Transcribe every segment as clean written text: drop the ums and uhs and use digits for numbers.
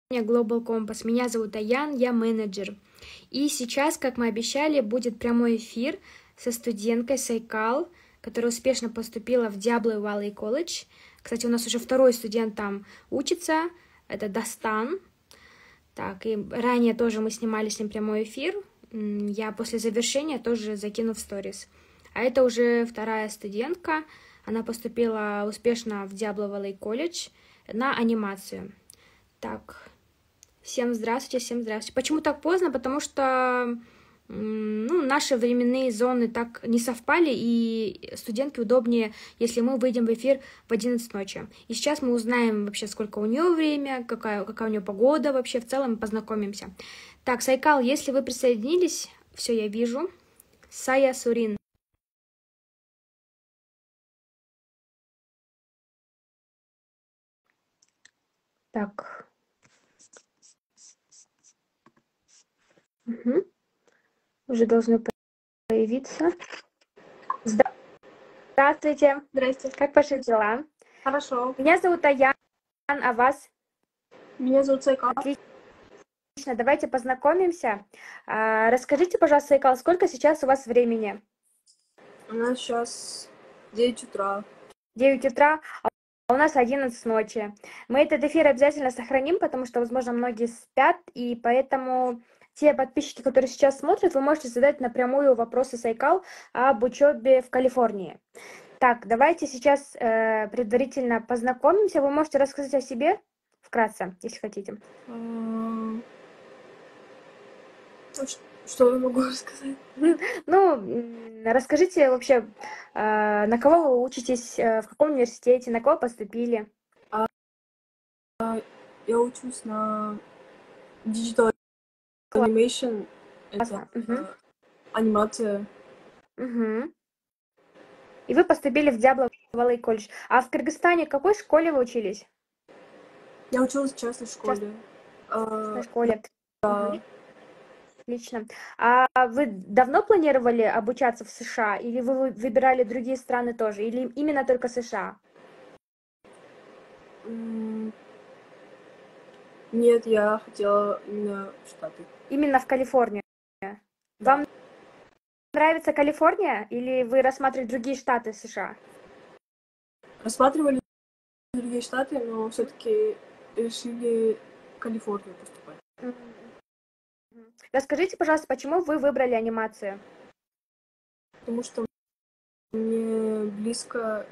Global Compass. Меня зовут Аян, я менеджер. И сейчас, как мы обещали, будет прямой эфир со студенткой Сайкал, которая успешно поступила в Diablo Valley College. Кстати, у нас уже второй студент там учится, это Дастан. Так, и ранее тоже мы снимали с ним прямой эфир. Я после завершения тоже закину в сторис. А это уже вторая студентка. Она поступила успешно в Diablo Valley College на анимацию. Так, всем здравствуйте, всем здравствуйте. Почему так поздно? Потому что наши временные зоны так не совпали, и студентке удобнее, если мы выйдем в эфир в 11 ночи. И сейчас мы узнаем вообще, сколько у нее время, какая у нее погода вообще, в целом познакомимся. Так, Сайкал, если вы присоединились, все, я вижу. Сая Сурин. Так. Угу. Уже должно появиться. Здравствуйте. Здрасте. Как ваши дела? Хорошо. Меня зовут Аян, а вас? Меня зовут Сайкал. Отлично, давайте познакомимся. Расскажите, пожалуйста, Сайкал, сколько сейчас у вас времени? У нас сейчас 9 утра. 9 утра, а у нас 11 ночи. Мы этот эфир обязательно сохраним, потому что, возможно, многие спят, и поэтому те подписчики, которые сейчас смотрят, вы можете задать напрямую вопросы Сайкал об учебе в Калифорнии. Так, давайте сейчас предварительно познакомимся. Вы можете рассказать о себе вкратце, если хотите. Что я могу рассказать? Расскажите вообще, на кого вы учитесь, в каком университете, на кого поступили? Я учусь на Digital Animation. Это анимация. Угу. И вы поступили в Diablo Valley College. А в Кыргызстане в какой школе вы учились? Я училась в частной школе. В частной школе. Да. Угу. Отлично. А вы давно планировали обучаться в США? Или вы выбирали другие страны тоже? Или именно только США? Нет, я хотела именно в Штаты. Именно в Калифорнию? Да. Вам нравится Калифорния? Или вы рассматривали другие штаты США? Рассматривали другие штаты, но все-таки решили в Калифорнию поступать. Расскажите, пожалуйста, почему вы выбрали анимацию? Потому что мне близко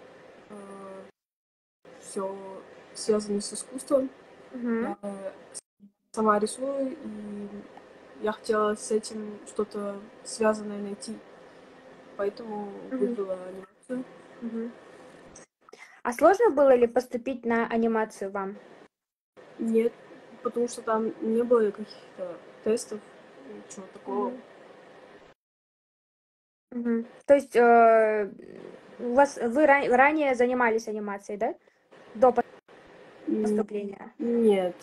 все связано с искусством. Я сама рисую, и я хотела с этим что-то связанное найти. Поэтому выбрала анимацию. А сложно было ли поступить на анимацию вам? Нет, потому что там не было каких-то тестов, ничего такого. То есть вы ранее занимались анимацией, да? До поступления? Нет.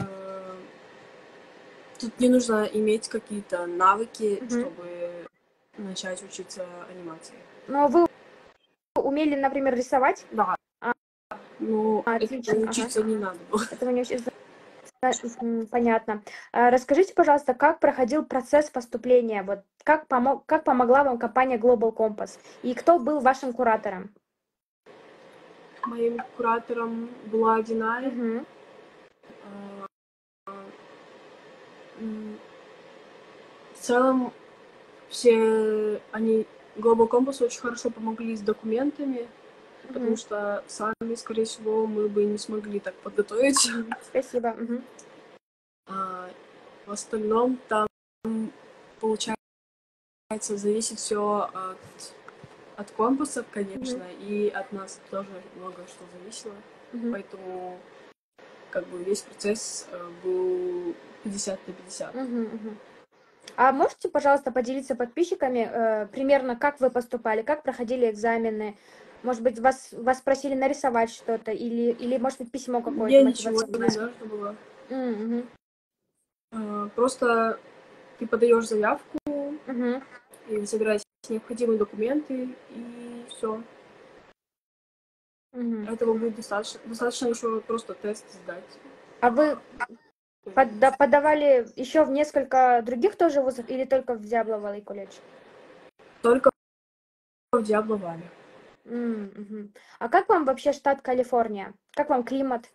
Тут не нужно иметь какие-то навыки, чтобы начать учиться анимации. Но вы умели, например, рисовать? Да. Но отлично. учиться не надо было. Этого не учиться. Понятно. Расскажите, пожалуйста, как проходил процесс поступления? Вот как помогла вам компания Global Compass? И кто был вашим куратором? Моим куратором была Динай. В целом, все они Global Compass очень хорошо помогли с документами, потому что сами, скорее всего, мы бы не смогли так подготовить. Спасибо. В остальном там, получается, зависит все от компасов, конечно, и от нас тоже много что зависело. Поэтому как бы весь процесс был 50 на 50. А можете, пожалуйста, поделиться подписчиками примерно, как вы поступали, как проходили экзамены? Может быть, вас просили нарисовать что-то, или может быть, письмо какое-то? Мне ничего не нужно было. Просто ты подаешь заявку и собираешь необходимые документы, и все. Этого будет достаточно. Достаточно еще просто тест сдать. А вы Подавали еще в несколько других тоже вузов или только в Diablo Valley колледж? Только в Diablo Valley. Мгм. А как вам вообще штат Калифорния? Как вам климат?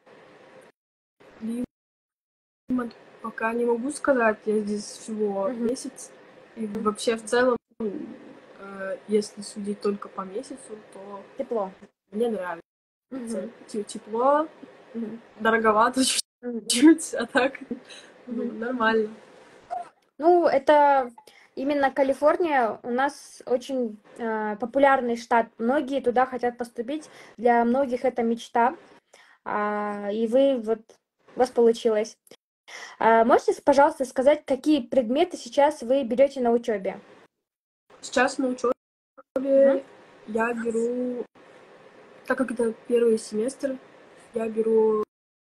Климат пока не могу сказать, я здесь всего месяц. И вообще в целом, если судить только по месяцу, то Тепло. мне нравится. Мгм. Тепло, Мгм. дороговато Мгм. чуть-чуть, а так Мгм. нормально. Ну, это именно Калифорния у нас очень популярный штат. Многие туда хотят поступить. Для многих это мечта. И у вас получилось. Можете, пожалуйста, сказать, какие предметы сейчас вы берете на учебе? Сейчас на учебе я беру, так как это первый семестр, я беру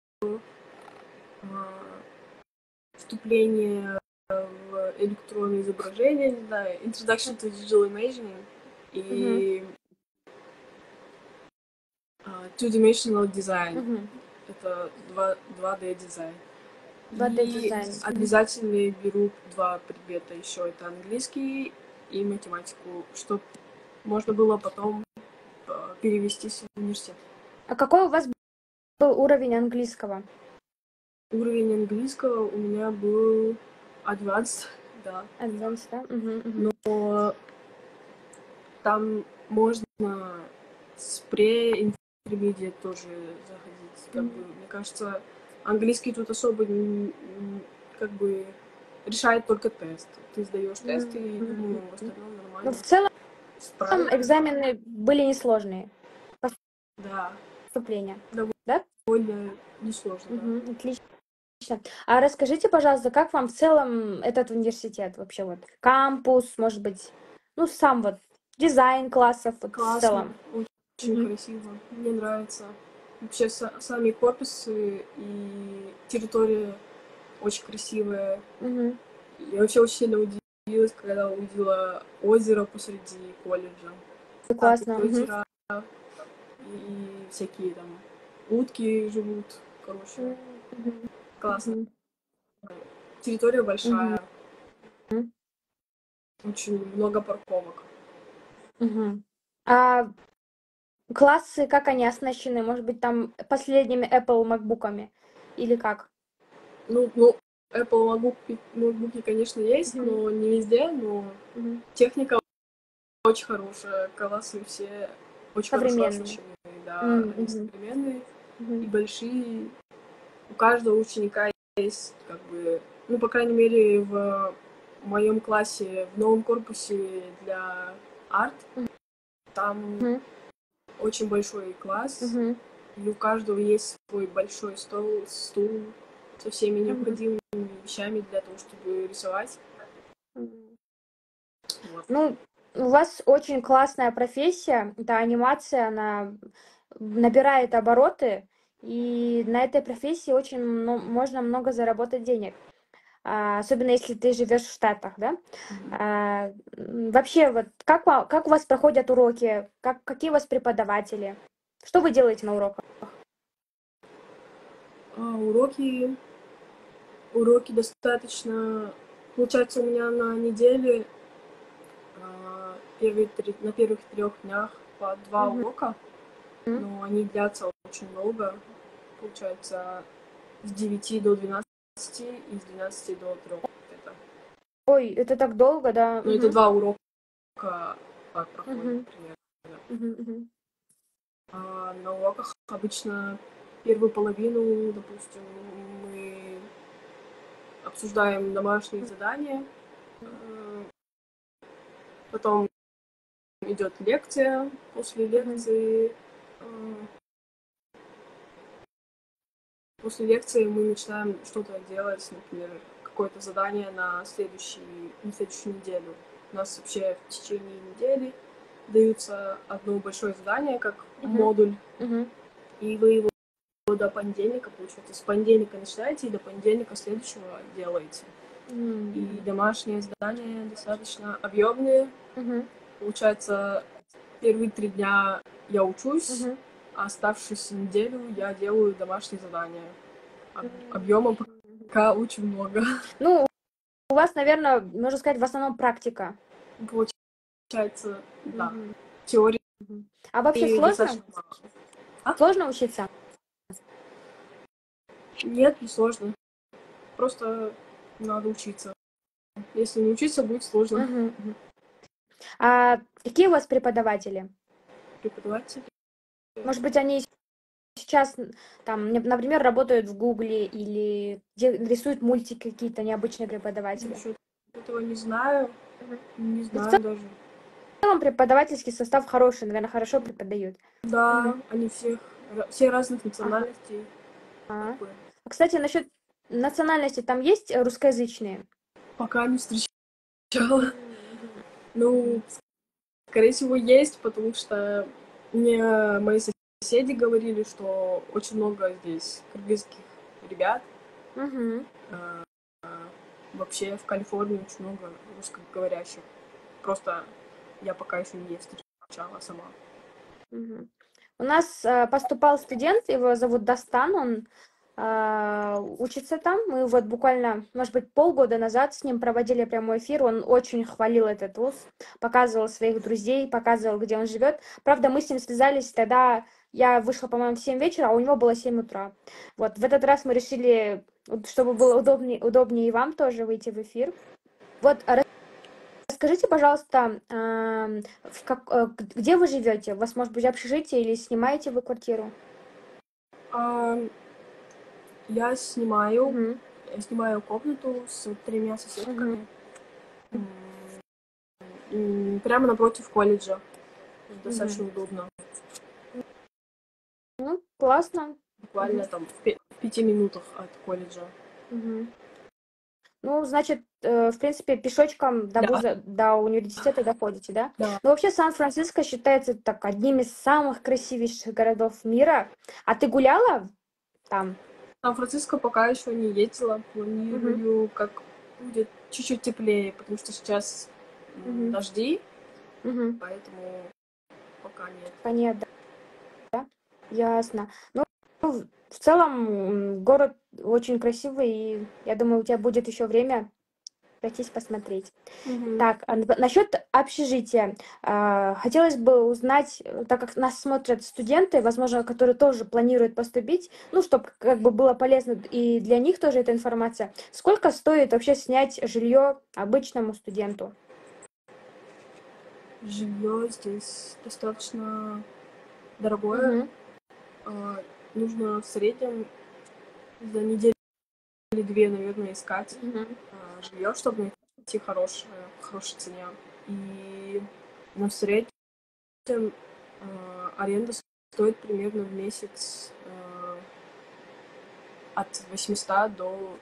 вступление в электронные изображения, не знаю, Introduction to Digital Imaging и Two-Dimensional Design. Это 2D дизайн. 2D И дизайн. обязательно беру 2 предмета еще. Это английский и математику, чтобы можно было потом перевестись в университет. А какой у вас был уровень английского? Уровень английского у меня был advanced, да. Advanced, да? Но там можно с pre-intermediate тоже заходить. Как бы, мне кажется, английский тут особо как бы решает только тест. Ты сдаешь тест, и думаю, в остальном нормально. Ну, в целом Справишься. экзамены были несложные. Да. Поступления. Довольно Да? несложно, да. Отлично. А расскажите, пожалуйста, как вам в целом этот университет вообще вот? Кампус, может быть, ну, сам вот дизайн классов вот в Классно, целом. очень красиво. Мне нравится. Вообще сами корпусы и территория очень красивая. Я вообще очень сильно удивилась, когда увидела озеро посреди колледжа. Классно. Озеро и всякие там утки живут. Короче, классно. Территория большая. Очень много парковок. А классы, как они оснащены? Может быть, там последними Apple MacBook'ами? Или как? Ну, Apple MacBook'и, конечно, есть, но не везде, но техника очень хорошая, классы все очень хорошо Современные. оснащены, да, они современные и большие. У каждого ученика есть, как бы, ну, по крайней мере, в моем классе, в новом корпусе для арт, там очень большой класс, и у каждого есть свой большой стул со всеми необходимыми вещами для того, чтобы рисовать. Вот. Ну, у вас очень классная профессия, это анимация, она набирает обороты, и на этой профессии очень можно много заработать денег. Особенно если ты живешь в Штатах, да? Вообще, вот как у вас проходят уроки? Какие у вас преподаватели? Что вы делаете на уроках? Уроки достаточно... Получается, у меня на неделе на первых 3 днях по 2 урока, но они длятся очень долго. Получается, с 9 до 12 и с 12 до 3. Ой, это так долго, да? Ну, это 2 урока проходят примерно. На уроках обычно первую половину, допустим, мы обсуждаем домашние задания, потом идет лекция, после лекции мы начинаем что-то делать, например, какое-то задание на следующую неделю. У нас вообще в течение недели даются одно большое задание, как модуль, и вы его до понедельника, получается, с понедельника начинаете и до понедельника следующего делаете. И домашние задания достаточно объемные. Получается, первые 3 дня я учусь, а оставшуюся неделю я делаю домашние задания объемом Пока очень много. Ну, у вас, наверное, можно сказать, в основном практика. Получается, да. Мгм. Теории А вообще сложно? достаточно мало. А? Сложно учиться? Нет, не сложно. Просто надо учиться. Если не учиться, будет сложно. Мгм. А какие у вас преподаватели? Преподаватель. Может быть, они сейчас, там, например, работают в Гугле или рисуют мультики какие-то необычные преподаватели? Насчет этого не знаю. Мгм. Не Ну, в знаю даже. целом преподавательский состав хороший, наверное, хорошо преподают. Да, Мгм. они все разных Ага. национальностей. Как бы. А, кстати, насчет национальности, там есть русскоязычные? Пока не встречала. Мгм. Ну, скорее всего, есть, потому что мне мои соседи говорили, что очень много здесь кыргызских ребят. Мгм. А, Вообще в Калифорнии очень много русскоговорящих. Просто я пока еще не встречала сама. Мгм. У нас поступал студент, его зовут Дастан, он учится там. Мы вот буквально, может быть, полгода назад с ним проводили прямой эфир. Он очень хвалил этот вуз, показывал своих друзей, показывал, где он живет. Правда, мы с ним связались тогда, я вышла, по-моему, в 7 вечера, а у него было 7 утра. Вот, в этот раз мы решили, чтобы было удобнее и вам тоже выйти в эфир. Вот, расскажите, пожалуйста, где вы живете? У вас, может быть, общежитие или снимаете вы квартиру? А, я снимаю, Мгм. я снимаю комнату с 3 Мгм. соседками. Прямо напротив колледжа. Мгм. Достаточно удобно. Ну, классно. Буквально Мгм. там в 5 минутах от колледжа. Мгм. Ну, значит, в принципе, пешочком до Да, вуза, до университета доходите, да? да. Ну, вообще, Сан-Франциско считается так одним из самых красивейших городов мира. А ты гуляла там? Сан-Франциско пока еще не ездила. Мгм. Планирую, как будет чуть-чуть теплее, потому что сейчас Мгм. дожди, Мгм. поэтому пока нет. Понятно. Ясно. Ну, в целом, город очень красивый, и я думаю, у тебя будет еще время пройтись посмотреть. Мгм. Так, насчет общежития. Хотелось бы узнать, так как нас смотрят студенты, возможно, которые тоже планируют поступить, ну, чтобы как бы было полезно и для них тоже эта информация. Сколько стоит вообще снять жилье обычному студенту? Жилье здесь достаточно дорогое. Угу, А, Нужно в среднем за неделю или две, наверное, искать угу, жилье, чтобы найти хорошее, по хорошей цене. И в среднем аренда стоит примерно в месяц от 800 до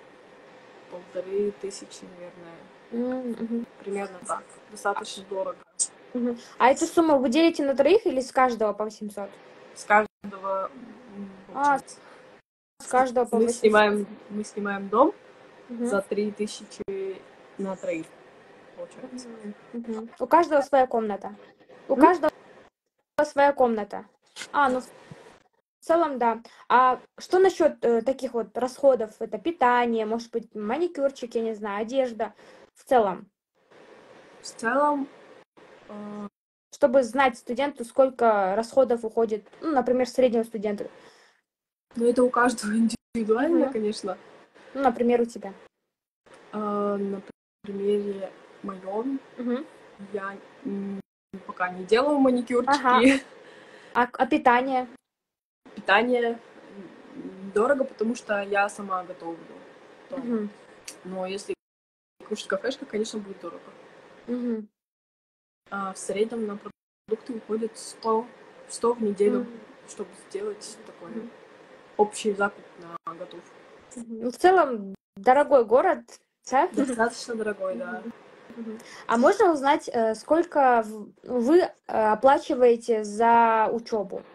1500, наверное. угу, Примерно так. Достаточно дорого. угу. А эту сумму вы делите на троих или с каждого по 800? С каждого А, получается. с каждого по Мы 800. снимаем, мы снимаем дом Угу, за 3000 на троих, получается. угу. У каждого своя комната. У М? каждого своя комната. Ну, в целом, да. А что насчет таких вот расходов? Это питание, может быть, маникюрчик, я не знаю, одежда. В целом, В целом, э, чтобы знать студенту, сколько расходов уходит, ну, например, среднего студента. ну это у каждого индивидуально, Мгм. конечно. Ну, например, у тебя. На примере моем Мгм. я пока не делаю Ага. маникюрчики. А питание? Питание дорого, потому что я сама готовлю дома. Мгм. Но если кушать кафешка, конечно, будет дорого. Мгм. В среднем на продукты уходит 100 в неделю, Мгм. чтобы сделать такой Мгм. общий закуп на готов. Мгм. Ну, в целом, дорогой город, да? Достаточно дорогой, да. Мгм. Мгм. А можно узнать, сколько вы оплачиваете за учебу?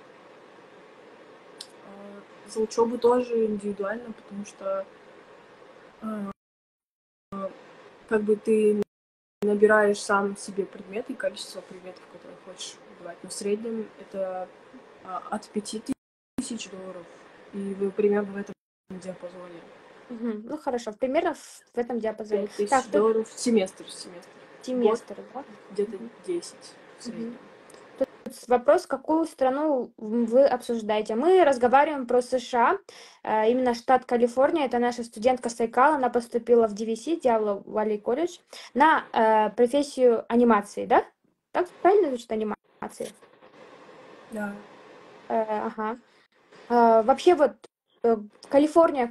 За учебу тоже индивидуально, потому что а, как бы ты набираешь сам себе предметы и количество предметов, которые хочешь выбирать. Но в среднем это от 5000 долларов. И вы примерно в этом диапазоне. Ну, хорошо, примерно в этом диапазоне. 5000 Так, тут долларов в семестр. Год семестр, да? где-то Мгм. 10 в Мгм. среднем. Вопрос, какую страну вы обсуждаете? Мы разговариваем про США, именно штат Калифорния. Это наша студентка Сайкал, она поступила в DVC, Diablo Valley College, на профессию анимации, да? Так правильно звучит анимация? Да. Ага. Вообще вот Калифорния,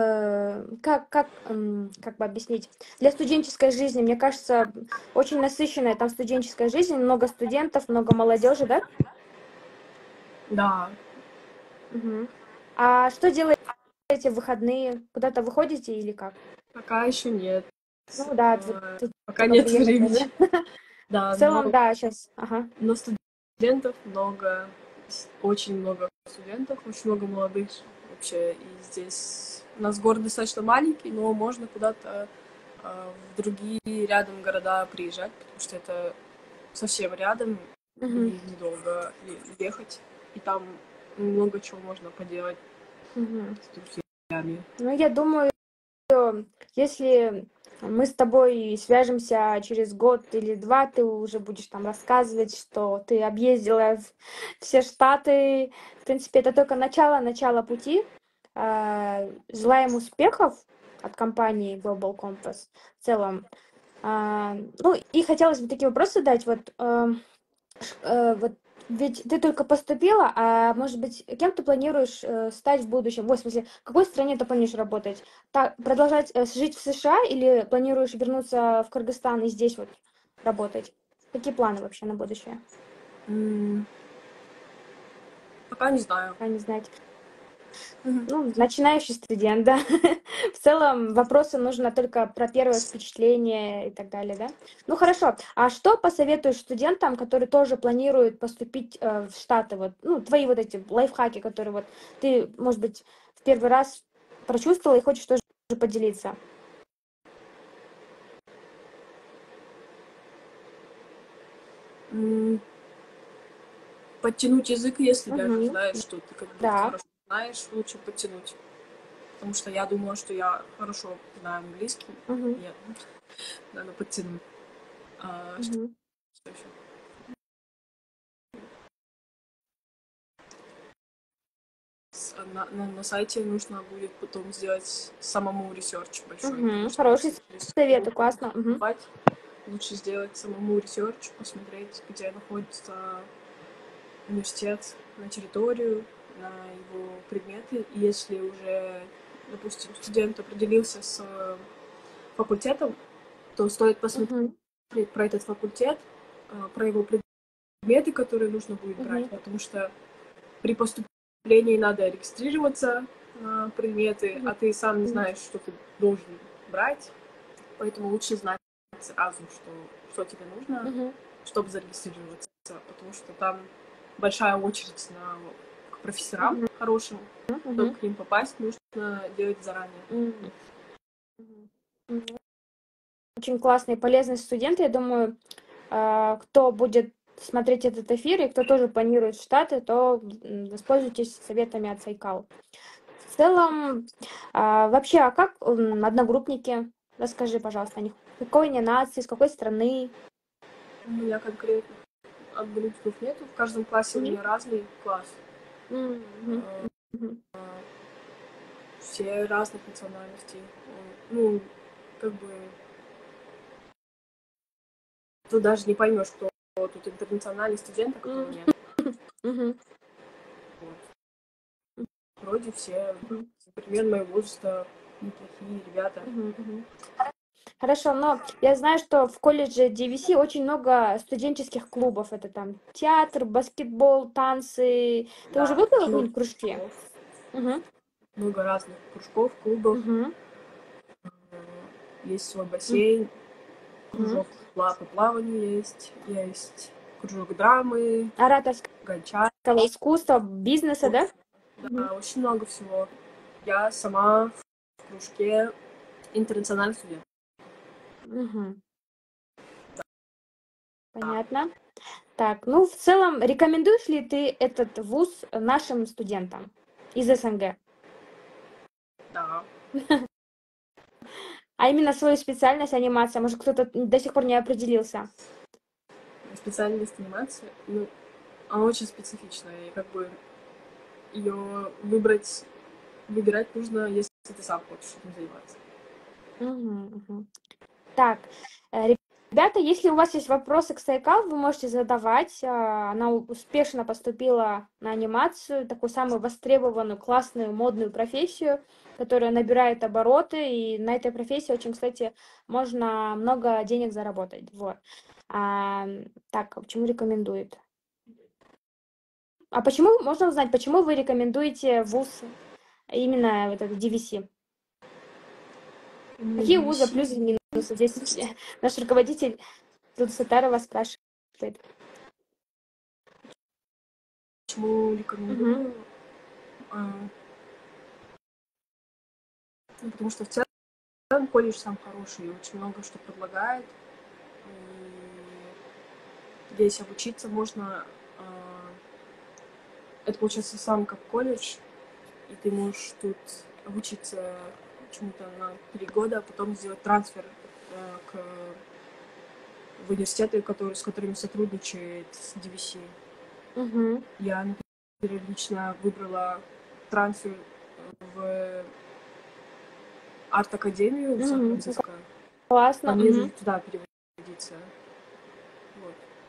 как бы объяснить? Для студенческой жизни, мне кажется, очень насыщенная там студенческая жизнь, много студентов, много молодежи, да? Да. Мгм. А что делаете в выходные? Куда-то выходите или как? Пока еще нет. Ну да, вот Э, ты Пока только нет приехал времени. уже. В Да, целом, да, сейчас. Ага. но студентов много, очень много студентов, очень много молодых вообще. И здесь у нас город достаточно маленький, но можно куда-то в другие рядом города приезжать, потому что это совсем рядом Мгм. и недолго ехать. И там много чего можно поделать Мгм. с друзьями. Ну, я думаю, если мы с тобой свяжемся через год или два, ты уже будешь там рассказывать, что ты объездила все штаты. В принципе, это только начало пути. Желаем успехов от компании Global Compass в целом. Ну, и хотелось бы такие вопросы задать. Вот ведь ты только поступила, а может быть, кем ты планируешь стать в будущем? В смысле, в какой стране ты планируешь работать? Так, продолжать жить в США или планируешь вернуться в Кыргызстан и здесь вот работать? Какие планы вообще на будущее? М, Пока не знаю. Пока не знать. Мгм. Ну, начинающий студент, да. В целом вопросы нужно только про первое впечатление и так далее, да? Ну, хорошо. А что посоветуешь студентам, которые тоже планируют поступить в Штаты? Вот, ну, твои вот эти лайфхаки, которые вот ты, может быть, в первый раз прочувствовала и хочешь тоже поделиться. М, Подтянуть язык, если даже Мгм. знаешь, что ты как бы Да. хорошо знаешь, лучше подтянуть. Потому что я думала, что я хорошо знаю английский. Мгм. Нет, надо подтянуть. Что Мгм. еще? На сайте нужно будет потом сделать самому ресерч большой, потому Мгм. что Хороший если совет, классно. Мгм. поступать, лучше сделать самому ресерч, посмотреть, где находится университет, на территорию, на его предметы. И если уже, допустим, студент определился с факультетом, то стоит посмотреть Мгм. про этот факультет, про его предметы, которые нужно будет брать, Мгм. потому что при поступлении надо регистрироваться на предметы, а ты сам не Мгм. знаешь, что ты должен брать, поэтому лучше знать сразу, что тебе нужно, Мгм. чтобы зарегистрироваться, потому что там большая очередь к профессорам Мгм. хорошим, чтобы Мгм. к ним попасть, нужно делать заранее. Мгм. Мгм. Очень классный, полезный студент. Я думаю, кто будет смотреть этот эфир и кто тоже планирует в Штаты, то воспользуйтесь советами от Сайкал. В целом, вообще, а как одногруппники? Расскажи, пожалуйста, о них. Какой они нации, с какой страны? У меня конкретно одногруппников нету, в каждом классе у Мгм. меня разный класс. Мгм. Э, Мгм. Все разных национальностей. Ну, как бы ты даже не поймешь, кто тут интернациональный студент, а кто нет. Мгм. Вот. Вроде все Мгм. примерно моего возраста неплохие ребята. Мгм. Мгм. Хорошо, но я знаю, что в колледже DVC очень много студенческих клубов. Это там театр, баскетбол, танцы. Ты уже Да, был в много каком-нибудь кружке? кружков, Угу. много разных кружков, клубов. Угу. Есть свой бассейн, Угу. кружок по плаванию есть кружок драмы, Ораторского гончар. искусства, бизнеса, да? Угу. Да, очень много всего. Я сама в кружке интернациональный студент. Угу. Понятно. Так, ну, в целом, рекомендуешь ли ты этот вуз нашим студентам из СНГ? Да. А именно свою специальность анимация, может, кто-то до сих пор не определился? Специальность анимации, ну, она очень специфичная, и как бы ее выбирать нужно, если ты сам хочешь этим заниматься. Мгм, мгм. Так, ребята, если у вас есть вопросы к Сайкал, вы можете задавать. Она успешно поступила на анимацию, такую самую востребованную, классную, модную профессию, которая набирает обороты, и на этой профессии очень, кстати, можно много денег заработать. Вот. А, так, почему рекомендует? А почему, можно узнать, почему вы рекомендуете вуз именно вот этот DVC? Именно Какие вузы DVC. плюсы и минусы? Здесь наш руководитель Сатарова спрашивает. Почему Мгм. рекомендую? А, ну, потому что в целом колледж сам хороший, и очень много что предлагает. И здесь обучиться можно. Это получается сам как колледж, и ты можешь тут обучиться чему-то на 3 года, а потом сделать трансфер в университеты, с которыми сотрудничает DVC. Мгм. Я, например, лично выбрала трансфер в арт-академию в Мгм. Сан-Франциско. Классно. Планирую Мгм. туда переводиться. Вот.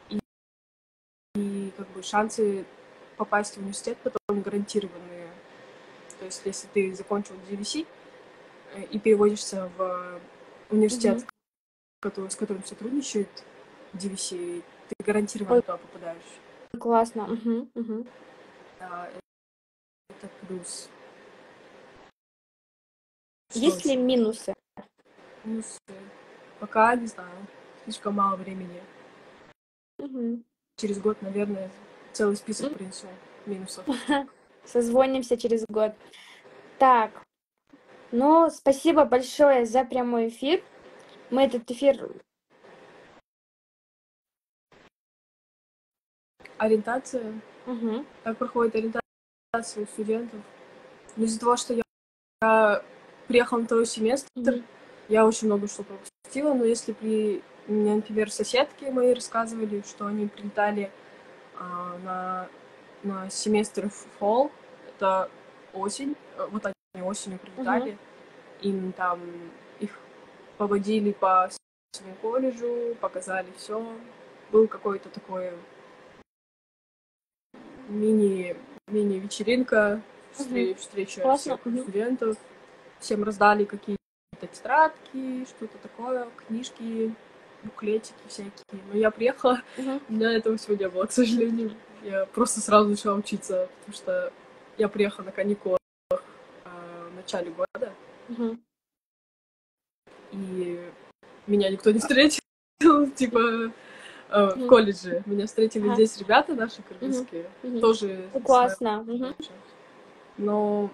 И как бы шансы попасть в университет потом гарантированные. То есть если ты закончил DVC и переводишься в университет, Мгм. с которым сотрудничает DVC, ты гарантированно Ой, туда попадаешь. классно. Мгм. Мгм. Да, это плюс. Что Есть ли еще? минусы? Минусы. Пока не знаю. Слишком мало времени. Мгм. Через год, наверное, целый список М. принесу минусов. Созвонимся через год. Так, ну, спасибо большое за прямой эфир. Мы этот эфир... Ориентация. Мгм. Как проходит ориентация у студентов? Но из-за того, что я приехала на второй семестр, Мгм. я очень много что пропустила, но если мне, например, соседки мои рассказывали, что они прилетали на семестр в fall, это осень, вот они осенью Мгм. прилетали, им там их поводили по всему колледжу, показали все. Был какой-то такой мини, мини-вечеринка, Мгм. встреча Классно. всех Мгм. студентов. Всем раздали какие-то тетрадки, что-то такое, книжки, буклетики всякие. Но я приехала, Мгм. у меня этого всего не было, к сожалению. Я просто сразу начала учиться, потому что я приехала на каникулах в начале года, Мгм. и меня никто не встретил, типа, в Мгм. колледже. Меня встретили Ага. здесь ребята наши Мгм. кыргызские, Мгм. тоже Ну, с моего классно. Мгм. колледжа. Но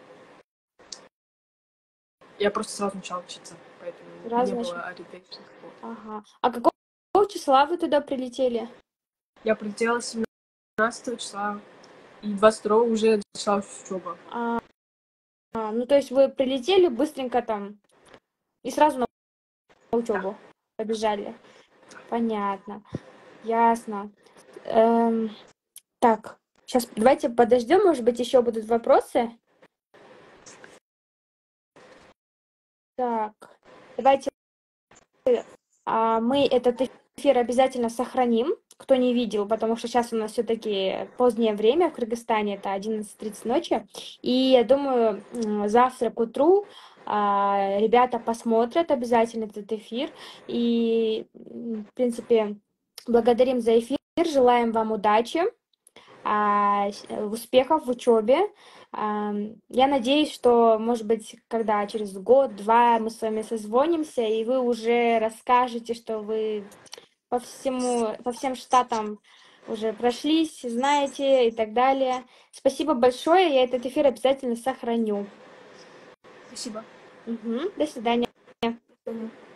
я просто сразу начала учиться, поэтому не Сразу начали. было ориентации. Вот. Ага. А какого числа вы туда прилетели? Я прилетела 17 числа, и 22 уже началась учеба. Ну, то есть вы прилетели быстренько там и сразу на Да. учебу побежали. Понятно. Ясно. Эм, так, сейчас давайте подождем, может быть, еще будут вопросы. Так, давайте мы этот эфир обязательно сохраним, кто не видел, потому что сейчас у нас все-таки позднее время в Кыргызстане, это 11:30 ночи. И я думаю, завтра к утру ребята посмотрят обязательно этот эфир. И, в принципе, благодарим за эфир, желаем вам удачи, успехов в учебе. Я надеюсь, что, может быть, когда через год-два мы с вами созвонимся, и вы уже расскажете, что вы по всем штатам уже прошлись, знаете и так далее. Спасибо большое, я этот эфир обязательно сохраню. Спасибо. Мгм. До свидания. До свидания.